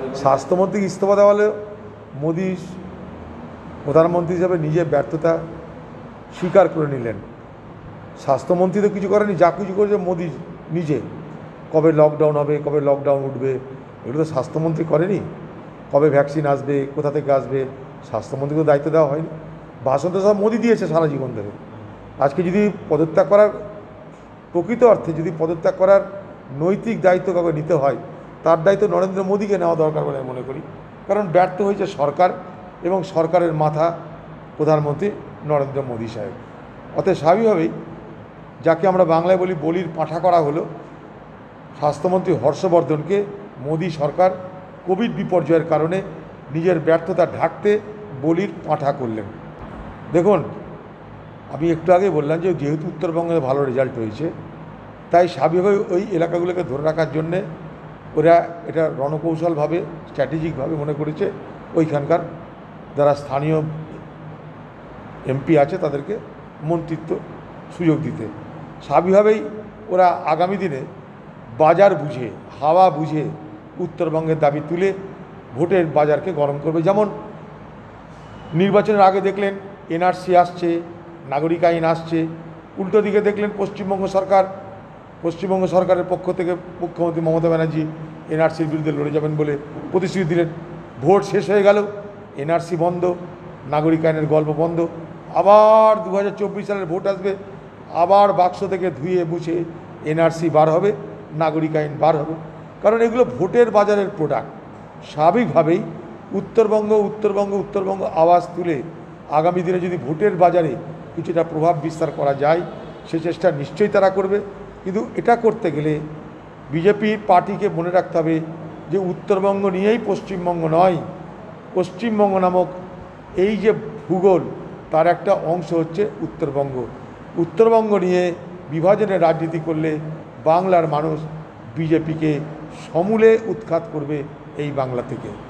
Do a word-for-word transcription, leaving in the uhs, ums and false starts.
স্বাস্থ্যমন্ত্রী ইস্তফা দেওয়া হলে মোদি প্রধানমন্ত্রী হিসাবে নিজের ব্যর্থতা স্বীকার করে নিলেন। স্বাস্থ্যমন্ত্রী তো কিছু করেনি, যা কিছু করেছে মোদি নিজে। কবে লকডাউন হবে, কবে লকডাউন উঠবে, এগুলো তো স্বাস্থ্যমন্ত্রী করেনি। কবে ভ্যাকসিন আসবে, কোথা থেকে আসবে, স্বাস্থ্যমন্ত্রীকে দায়িত্ব দেওয়া হয়নি। ভাষণ তো সব মোদি দিয়েছে সারা জীবন ধরে। আজকে যদি পদত্যাগ করার প্রকৃত অর্থে যদি পদত্যাগ করার নৈতিক দায়িত্ব কাউকে নিতে হয়, তার দায়িত্ব নরেন্দ্র মোদীকে নেওয়া দরকার বলে আমি মনে করি। কারণ ব্যর্থ হয়েছে সরকার এবং সরকারের মাথা প্রধানমন্ত্রী নরেন্দ্র মোদী সাহেব। অতএব স্বাভাবিকভাবেই যাকে আমরা বাংলায় বলি বলির পাঁঠা করা হলো, স্বাস্থ্যমন্ত্রী হর্ষবর্ধনকে মোদী সরকার কোভিড বিপর্যয়ের কারণে নিজের ব্যর্থতা ঢাকতে বলির পাঁঠা করলেন। দেখুন, আমি একটু আগে বললাম যে যেহেতু উত্তরবঙ্গে ভালো রেজাল্ট হয়েছে, তাই স্বাভাবিকভাবে ওই এলাকাগুলোকে ধরে রাখার জন্যে ওরা এটা রণকৌশলভাবে স্ট্র্যাটেজিকভাবে মনে করেছে ওইখানকার যারা স্থানীয় এমপি আছে তাদেরকে মন্ত্রিত্ব সুযোগ দিতে। স্বাভাবিকভাবেই ওরা আগামী দিনে বাজার বুঝে, হাওয়া বুঝে উত্তরবঙ্গের দাবি তুলে ভোটের বাজারকে গরম করবে। যেমন নির্বাচনের আগে দেখলেন এনআরসি আসছে, নাগরিক আইন আসছে, উল্টো দিকে দেখলেন পশ্চিমবঙ্গ সরকার পশ্চিমবঙ্গ সরকারের পক্ষ থেকে মুখ্যমন্ত্রী মমতা ব্যানার্জি এনআরসির বিরুদ্ধে লড়ে যাবেন বলে প্রতিশ্রুতি দিলেন। ভোট শেষ হয়ে গেল, এনআরসি বন্ধ, নাগরিক আইনের গল্প বন্ধ। আবার দু হাজার চব্বিশ সালের ভোট আসবে, আবার বাক্স থেকে ধুয়ে মুছে এনআরসি বার হবে, নাগরিক আইন বার হবে। কারণ এগুলো ভোটের বাজারের প্রোডাক্ট। স্বাভাবিকভাবেই উত্তরবঙ্গ উত্তরবঙ্গ উত্তরবঙ্গ আওয়াজ তুলে আগামী দিনে যদি ভোটের বাজারে কিছুটা প্রভাব বিস্তার করা যায়, সে চেষ্টা নিশ্চয়ই তারা করবে। কিন্তু এটা করতে গেলে বিজেপি পার্টিকে মনে রাখতে হবে যে উত্তরবঙ্গ নিয়েই পশ্চিমবঙ্গ নয়, পশ্চিমবঙ্গ নামক এই যে ভূগোল তার একটা অংশ হচ্ছে উত্তরবঙ্গ। উত্তরবঙ্গ নিয়ে বিভাজনের রাজনীতি করলে বাংলার মানুষ বিজেপিকে সমূলে উৎখাত করবে এই বাংলা থেকে।